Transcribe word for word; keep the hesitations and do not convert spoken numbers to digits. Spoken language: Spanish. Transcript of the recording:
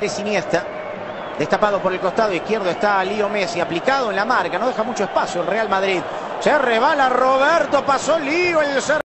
Andrés Iniesta. Destapado por el costado izquierdo está Leo Messi, aplicado en la marca, no deja mucho espacio el Real Madrid. Se rebala Roberto, pasó Leo, el